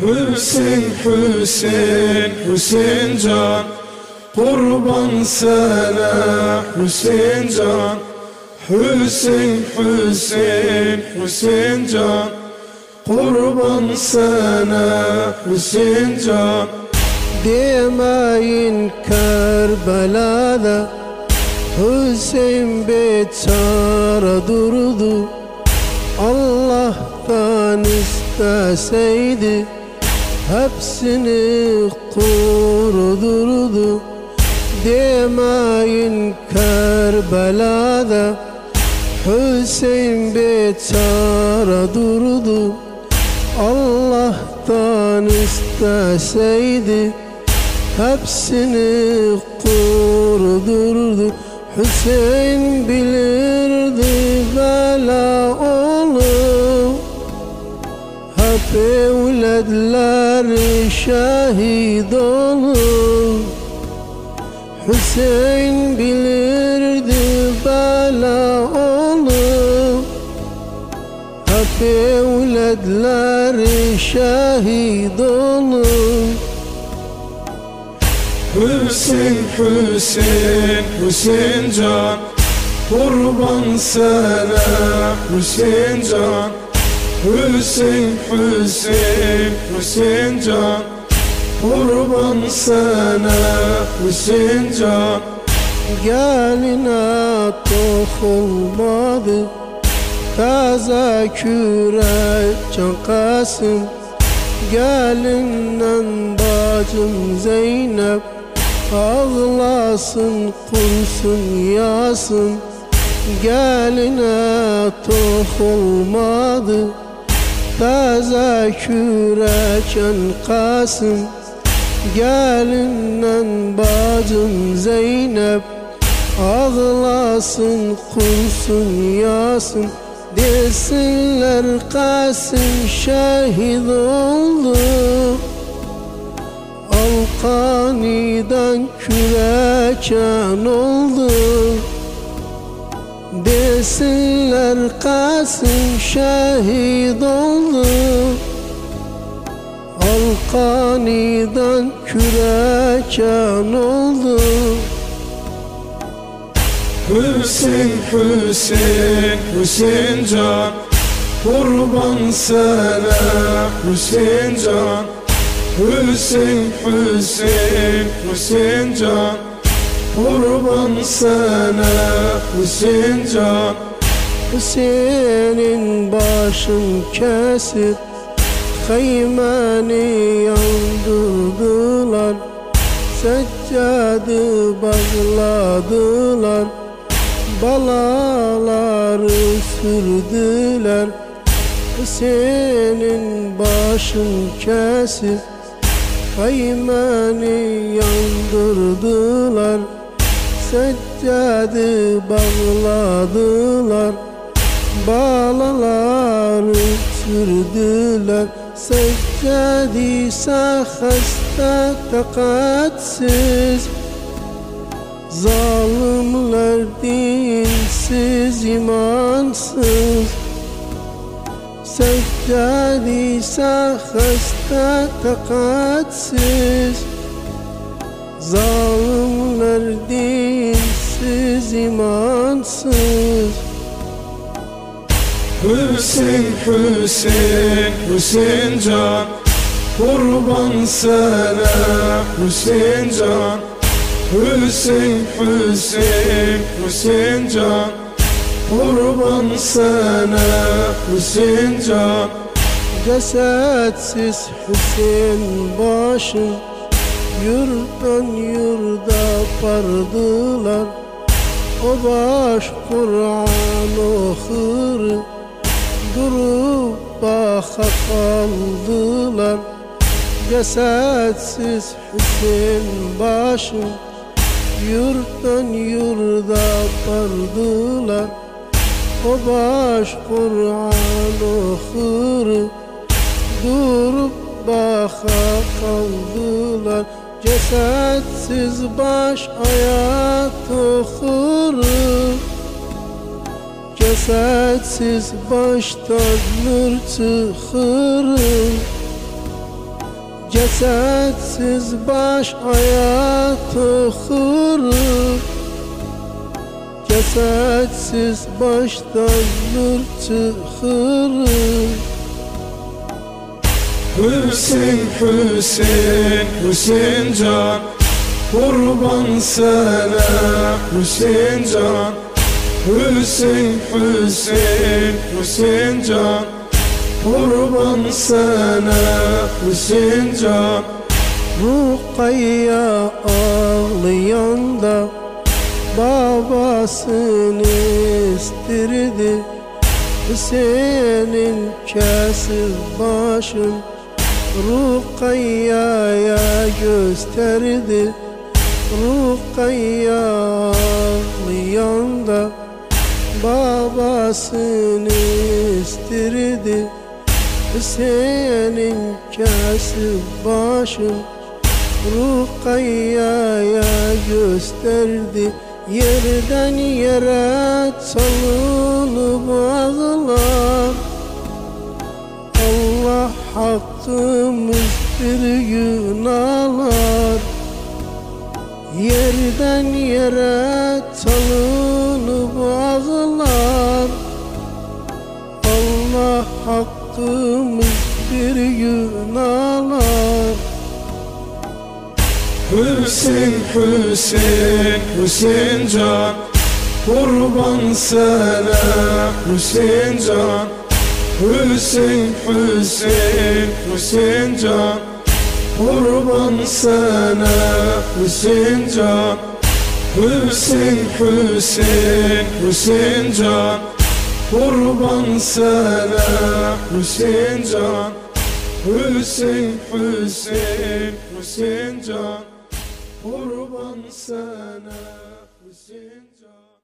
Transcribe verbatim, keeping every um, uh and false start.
Hüseyin, Hüseyin, Hüseyin can, kurban sana Hüseyin can. Hüseyin, Hüseyin, Hüseyin can, kurban sana Hüseyin can. Demeyin Kerbela'da Hüseyin beçare durdu. Allah'tan isteseydi hepsini kurdurdu. Demeyin Kerbela'da Hüseyin beçare durdu. Allah'tan isteseydi hepsini kurdurdu. Hüseyin bilirdi bela olur, hep evladları şehit olur. Hüseyin bilirdi bela olur, hep evladları şehit olur. Hüseyin, Hüseyin, Hüseyin can, kurban sana Hüseyin can. Hüseyin, Hüseyin, Hüseyin can, kurban sana Hüseyin can. Geline tok olmadı taze kürek Can Kasım. Gelinden bacım Zeynep ağlasın, kursun yasın. Geline tok olmadı taze kürek Can Kasım. Gelinden bacım Zeynep ağlasın, kursun yasın. Desinler Kasım şehit oldu, Alkani'den küreçen oldu. Desinler Kasım şehit oldu, Alkani'den küreçen oldu. Hüseyin, Hüseyin, Hüseyin can, kurban sana Hüseyin can. Hüseyin, Hüseyin, Hüseyin can, kurban sana Hüseyin can. Hüseyin'in başın kesip haymeni yandırdılar. Seccadı bağladılar, balaları sürdüler. Hüseyin'in başın kesip haymeni yandırdılar. Seccadı bağladılar, balaları sürdüler. Seccad ise hasta takatsiz, zalimler dinsiz imansız. Seccad ise hasta takatsiz, zalimler dinsiz imansız. Hüseyin, Hüseyin, Hüseyin can, kurban sana Hüseyin can. Hüseyin, Hüseyin, Hüseyin can, kurban sana Hüseyin can. Cesetsiz Hüseyin başın yurttan yurda pardılar. O baş Kur'an okur, durup baka kaldılar. Cesetsiz Hüseyin başın yurttan yurda pardılar. O baş Kur'an okur, durup baka kaldılar. Cesetsiz baş ayat okur, cesetsiz baştan nur çıkır. Cesetsiz baş hayatı hırır, cesetsiz baştan nur çıkırır. Hüseyin, Hüseyin, Hüseyin can, kurban sana Hüseyin can. Hüseyin, Hüseyin, Hüseyin can, kurban sana Hüseyin can. Ruqayya ağlayanda babasını istirdi, Hüseyin'in kesir başın Ruqayya'ya gösterdi. Ruqayya ağlayanda babasını istirdi, Hüseyin'in kesir başın Ruqayya'ya gösterdi. Yerden yere çalınıp ağlar, Allah hakkımız bir gün ağlar. Yerden yere çalınıp ağlar, Allah hakkımız bir gün ağlar. Hüseyin, Hüseyin, Hüseyin can, kurban sana Hüseyin can. Hüseyin, Hüseyin, Hüseyin can, kurban sana Hüseyin can. Hüseyin, Hüseyin, Hüseyin can, kurban sana Hüseyin can. Hüseyin, Hüseyin, Hüseyin can, kurban sana Hüseyin can.